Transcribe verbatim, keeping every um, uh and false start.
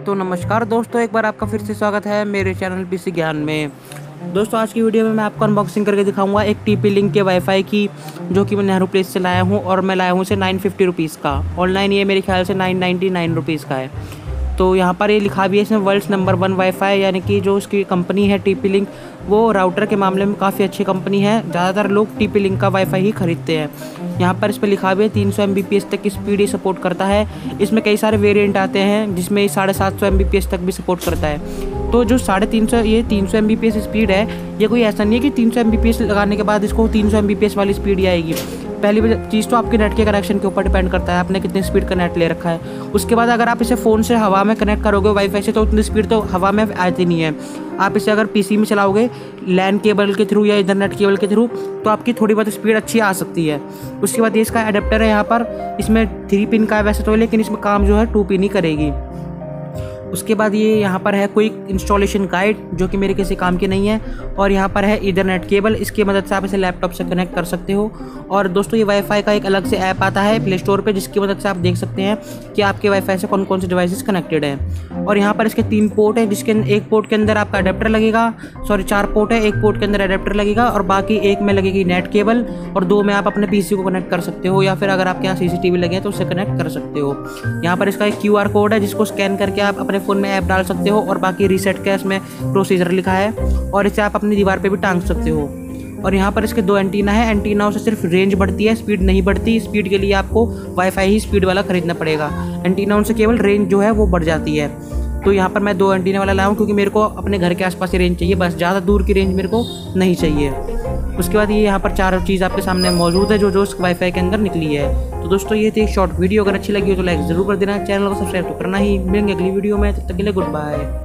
तो नमस्कार दोस्तों, एक बार आपका फिर से स्वागत है मेरे चैनल पीसी ज्ञान में। दोस्तों आज की वीडियो में मैं आपको अनबॉक्सिंग करके दिखाऊंगा एक टीपी लिंक के वाईफाई की, जो कि मैं नेहरू प्लेस से लाया हूं और मैं लाया हूं इसे नाइन फिफ्टी रुपीज़ का। ऑनलाइन ये मेरे ख्याल से नाइन नाइन्टी नाइन रुपीज़ का है। तो यहाँ पर ये लिखा भी है इसमें वर्ल्ड्स नंबर वन वाईफाई, यानी कि जो उसकी कंपनी है टीपी लिंक, वो राउटर के मामले में काफ़ी अच्छी कंपनी है। ज़्यादातर लोग टीपी लिंक का वाईफाई ही खरीदते हैं। यहाँ पर इस पर लिखा भी है तीन सौ एम बी पी एस तक की स्पीड ही सपोर्ट करता है। इसमें कई सारे वेरिएंट आते हैं जिसमें साढ़े सात सौ एम बी पी एस तक भी सपोर्ट करता है। तो जो साढ़े तीन सौ ये तीन सौ M B P S speed है, ये कोई ऐसा नहीं है कि तीन सौ एम बी पी एस लगाने के बाद इसको तीन सौ एम बी पी एस वाली स्पीड ही आएगी। पहली चीज़ तो आपके नेट के कनेक्शन के ऊपर डिपेंड करता है, आपने कितनी स्पीड का नेट ले रखा है। उसके बाद अगर आप इसे फ़ोन से हवा में कनेक्ट करोगे वाईफाई से, तो उतनी स्पीड तो हवा में आती नहीं है। आप इसे अगर पीसी में चलाओगे लैन केबल के थ्रू या इथरनेट केबल के थ्रू, तो आपकी थोड़ी बहुत स्पीड अच्छी आ सकती है। उसके बाद ये इसका एडेप्टर है, यहाँ पर इसमें थ्री पिन का है वैसे तो, लेकिन इसमें काम जो है टू पिन ही करेगी। उसके बाद ये यहाँ पर है क्विक इंस्टॉलेशन गाइड, जो कि मेरे किसी काम की नहीं है। और यहाँ पर है इथरनेट केबल, इसकी मदद से आप इसे लैपटॉप से कनेक्ट कर सकते हो। और दोस्तों ये वाईफाई का एक अलग से ऐप आता है प्ले स्टोर पे, जिसकी मदद से आप देख सकते हैं कि आपके वाईफाई से कौन कौन से डिवाइसेस कनेक्टेड हैं। और यहाँ पर इसके तीन पोर्ट हैं, जिसके एक पोर्ट के अंदर आपका अडेप्टर लगेगा, सॉरी चार पोर्ट है, एक पोर्ट के अंदर अडेप्टर लगेगा और बाकी एक में लगेगी नेट केबल, और दो में आप अपने पीसी को कनेक्ट कर सकते हो, या फिर अगर आपके यहाँ सीसीटीवी लगे हैं तो उससे कनेक्ट कर सकते हो। यहाँ पर इसका एक क्यू आर कोड है, जिसको स्कैन करके आप अपने फ़ोन में ऐप डाल सकते हो, और बाकी रीसेट का इसमें प्रोसीजर लिखा है, और इसे आप अपनी दीवार पे भी टांग सकते हो। और यहाँ पर इसके दो एंटीना है, एंटीनाओं से सिर्फ रेंज बढ़ती है, स्पीड नहीं बढ़ती। स्पीड के लिए आपको वाईफाई ही स्पीड वाला खरीदना पड़ेगा, एंटीनाओं से केवल रेंज जो है वो बढ़ जाती है। तो यहाँ पर मैं दो एंटीना वाला लाया हूँ, क्योंकि मेरे को अपने घर के आसपास ही रेंज चाहिए, बस ज़्यादा दूर की रेंज मेरे को नहीं चाहिए। उसके बाद ये यहाँ पर चार चीज़ आपके सामने मौजूद है जो जो इस वाईफाई के अंदर निकली है। तो दोस्तों ये थी एक शॉर्ट वीडियो, अगर अच्छी लगी हो तो लाइक ज़रूर कर देना, चैनल को सब्सक्राइब तो करना ही। मिलेंगे अगली वीडियो में, तब तक के लिए गुड बाय।